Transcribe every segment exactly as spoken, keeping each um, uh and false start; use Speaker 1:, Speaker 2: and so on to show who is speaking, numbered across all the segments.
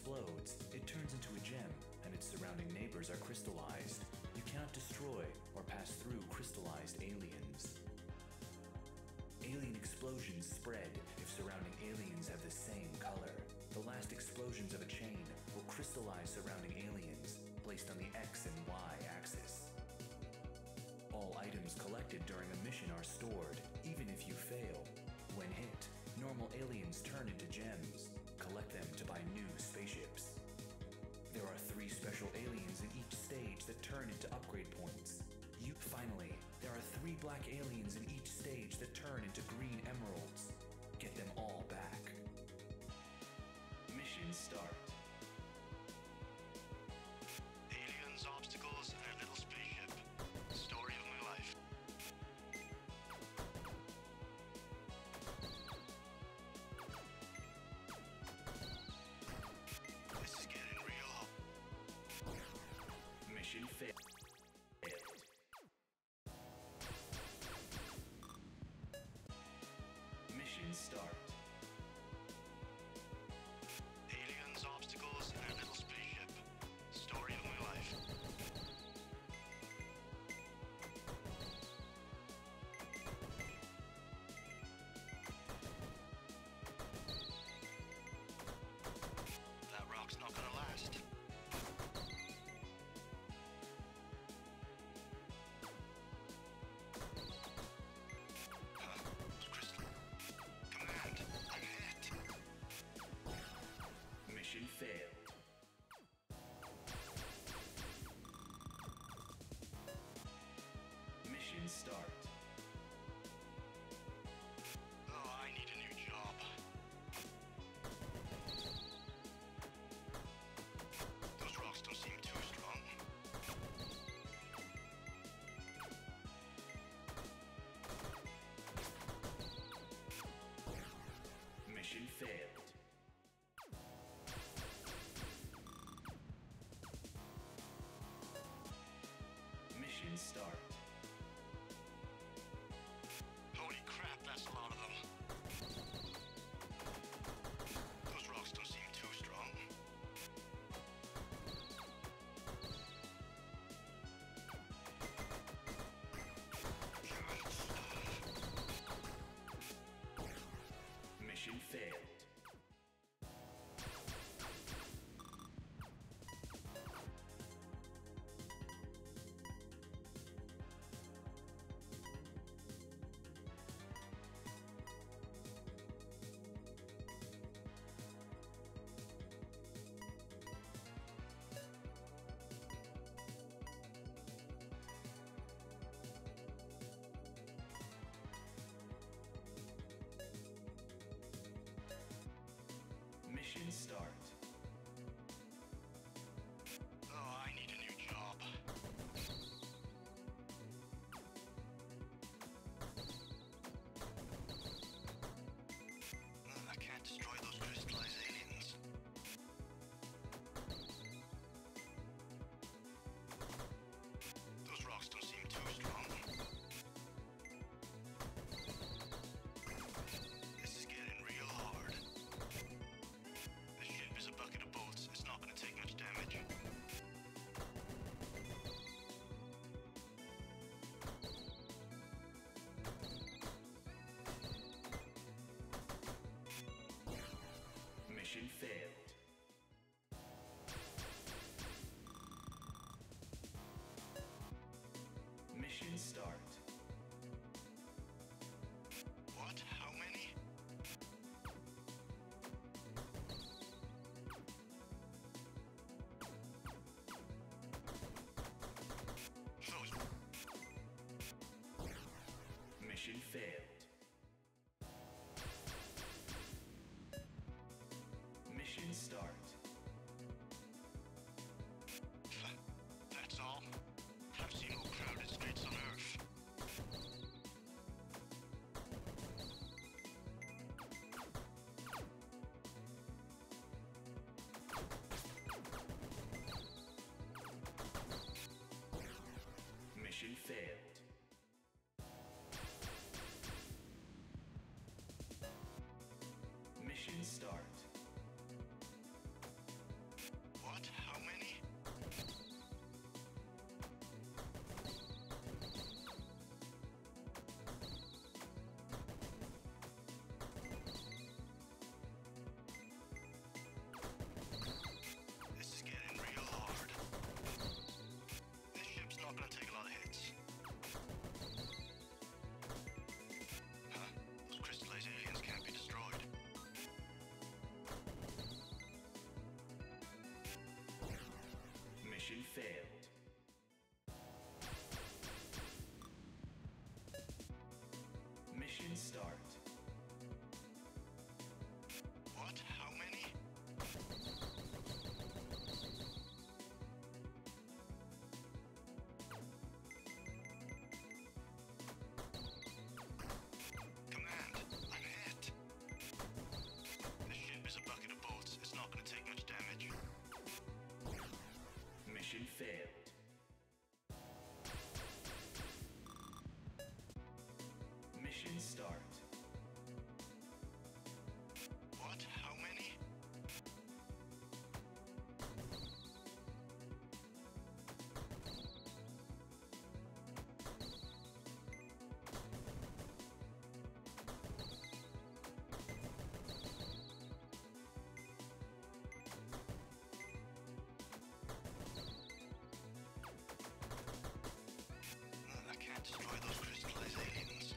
Speaker 1: explodes, it turns into a gem, and its surrounding neighbors are crystallized. You cannot destroy or pass through crystallized aliens. Alien explosions spread if surrounding aliens have the same color. The last explosions of a chain will crystallize surrounding aliens, placed on the X and Y axis. All items collected during a mission are stored, even if you fail. When hit, normal aliens turn into gems. Collect them to buy new spaceships. There are three special aliens in each stage that turn into upgrade points. You finally, there are three black aliens in each stage that turn into green emeralds. Get them all back. Mission start.
Speaker 2: Aliens, obstacles, and a little spaceship. Story of my life. This is getting real.
Speaker 1: Mission failed. Mission start.
Speaker 2: Aliens, obstacles, and a little spaceship. Story of my life. That rock's not gonna last. Huh? It's crystal. Command, I'm hit.
Speaker 1: Mission failed. Mission start.
Speaker 2: Oh, I need a new job. Those rocks don't seem too strong.
Speaker 1: Mission failed. Mission start.
Speaker 2: Holy crap, that's a lot of them. Those rocks don't seem too strong.
Speaker 1: Mission failed. Mission start.
Speaker 2: Oh, I need a new job. Uh, I can't destroy those crystallized aliens. Those rocks don't seem too strong. This is getting real hard. This ship is a bucket of bolts. It's not going to take much damage.
Speaker 1: Mission failed. Mission start.
Speaker 2: What? How many? Those.
Speaker 1: Mission failed. Mission start.
Speaker 2: That's all? I've seen more crowded streets on Earth.
Speaker 1: Mission failed. start.
Speaker 2: What? How many? Command, I'm hit. The ship is a bucket of bolts. It's not going to take much damage.
Speaker 1: Mission failed. Mission start.
Speaker 2: What? How many? Uh, I can't destroy those crystallized aliens.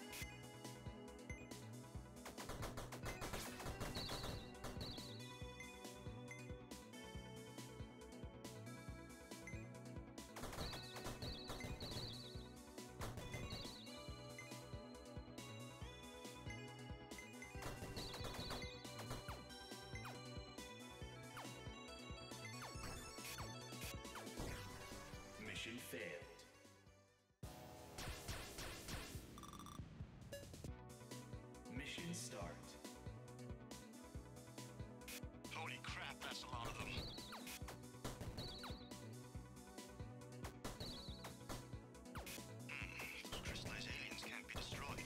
Speaker 1: Mission failed. Mission start.
Speaker 2: Holy crap, that's a lot of them. Hmm, those crystallized aliens can't be destroyed.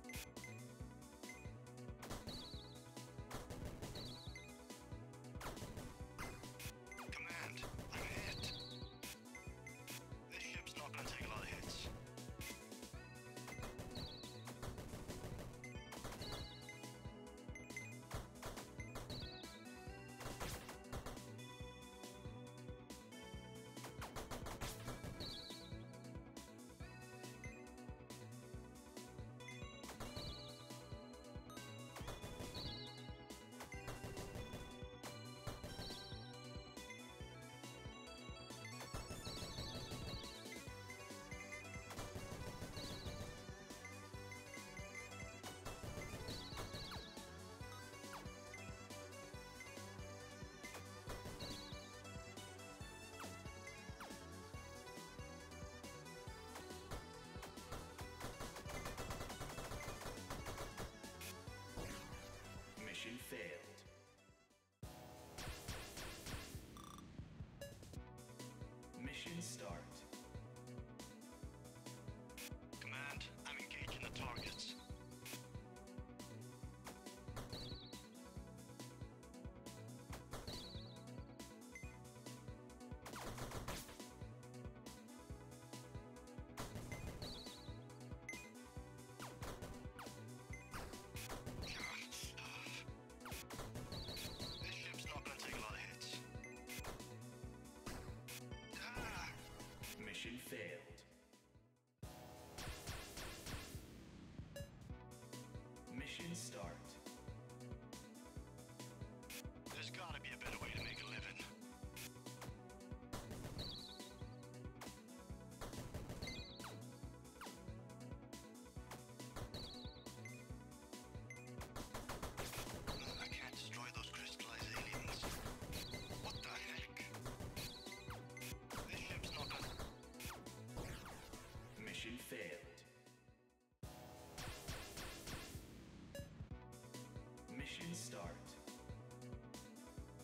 Speaker 2: Command, I'm hit. This ship's not gonna take a lot of hits.
Speaker 1: Mission failed. Mission start.
Speaker 2: Command, I'm engaging the targets. This ship's not gonna take a lot of hits. Ah!
Speaker 1: Mission failed. Mission start.
Speaker 2: There's gotta be a better way to make a living. I can't destroy those crystallized aliens. What the heck? This ship's not gonna...
Speaker 1: Mission failed. Mission start.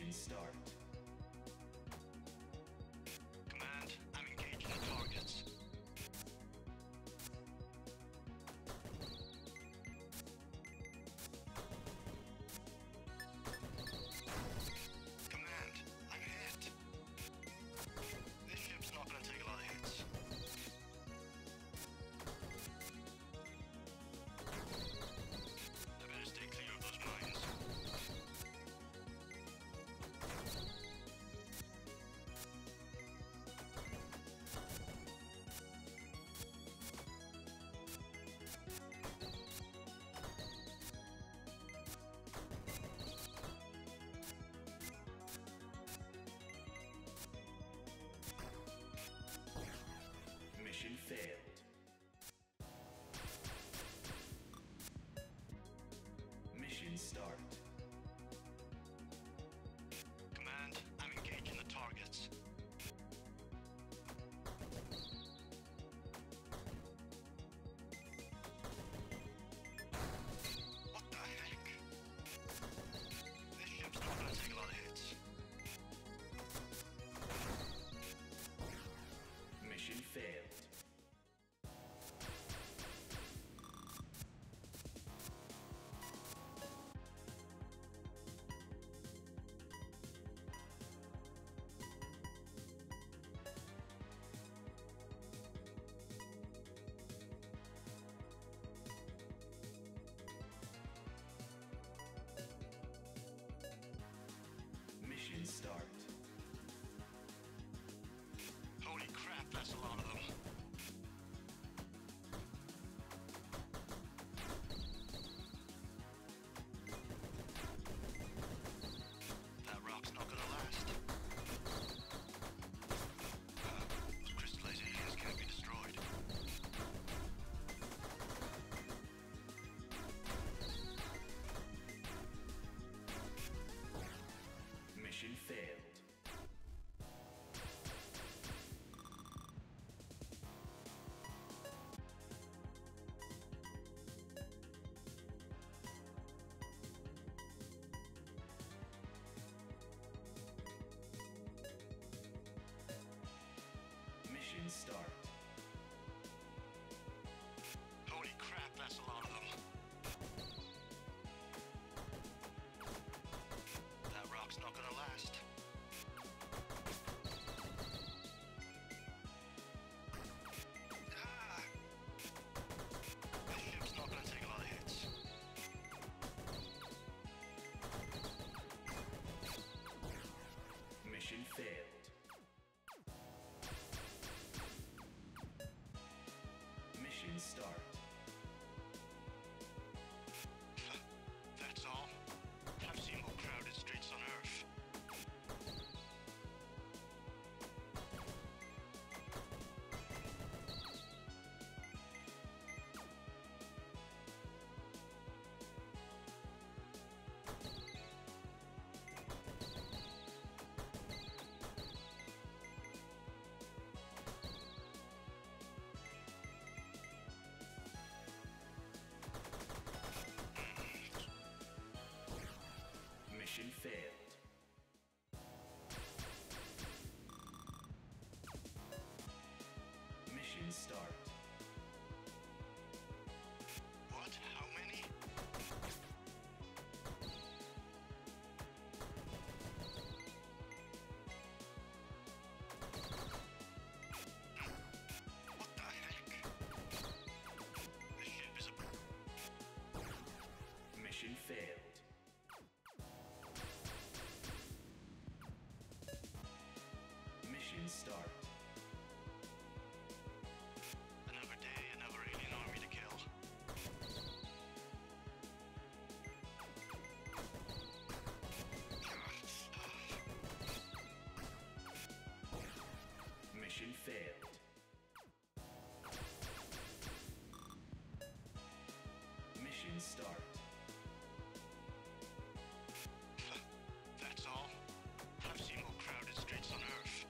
Speaker 1: Mission start.
Speaker 2: Command, I'm engaging the targets. Command, I'm hit. This ship's not gonna take a lot of hits. I better stay clear of those mines.
Speaker 1: Mission failed. Mission start.
Speaker 2: Command, I'm engaging the targets. What the heck? This ship's not gonna take a lot of hits.
Speaker 1: Mission failed. Mission start.
Speaker 2: Holy crap, that's a lot of them. That rock's not gonna last. Uh, those crystallized aliens can't be destroyed.
Speaker 1: Mission failed. Mission start.
Speaker 2: Holy crap, that's a lot of them. That rock's not gonna last. Ah! This ship's not gonna take a lot of hits.
Speaker 1: Mission failed. Mission start.
Speaker 2: That's all. I've seen more crowded streets on Earth.
Speaker 1: Mission failed. Mission start.
Speaker 2: What? How many? What the heck? This ship is a...
Speaker 1: Mission failed. Mission start.
Speaker 2: Another day, another alien army to kill.
Speaker 1: Mission failed. Mission start.
Speaker 2: That's all. I've seen more crowded streets on Earth.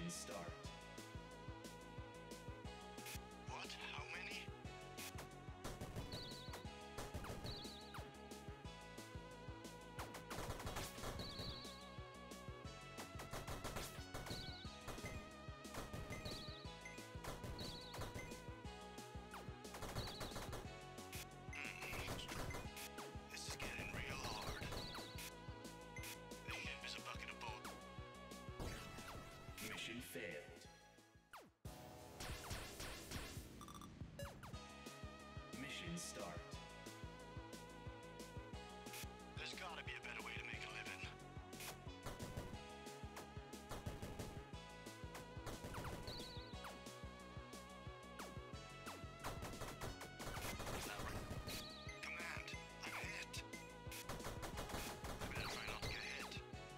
Speaker 1: Mission start.
Speaker 2: What? How many? This is getting real hard. The ship is a bucket of both.
Speaker 1: Mission failed. Mission start.
Speaker 2: There's gotta be a better way to make a living. Command, I'm hit. I better try not to get hit.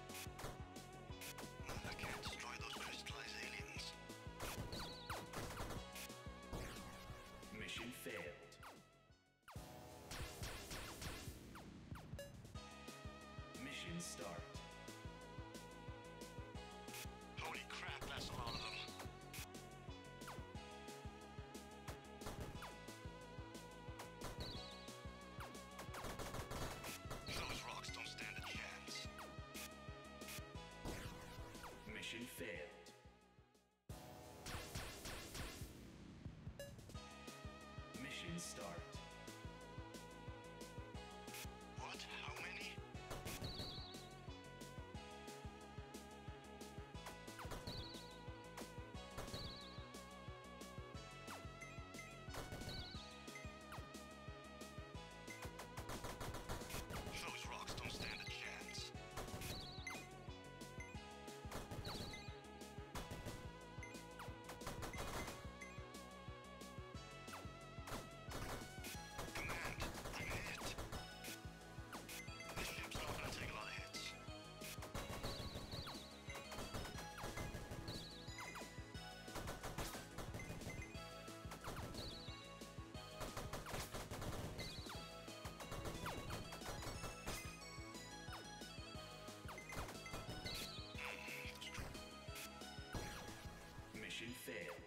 Speaker 2: I can't destroy those crystallized aliens.
Speaker 1: Mission failed. Mission start.
Speaker 2: Holy crap, that's a lot of them. Those rocks don't stand a chance.
Speaker 1: Mission failed. Mission start.
Speaker 2: What? How many? Those rocks don't stand a chance. Command, I'm hit. This ship's not gonna take a lot of hits.
Speaker 1: Mission failed.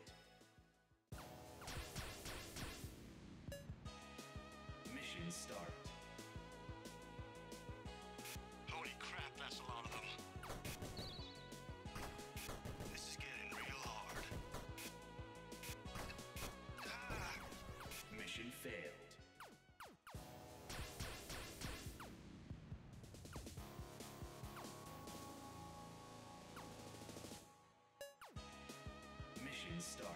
Speaker 1: Mission start.
Speaker 2: Holy crap, that's a lot of them. This is getting real hard. Ah!
Speaker 1: Mission failed. Mission start.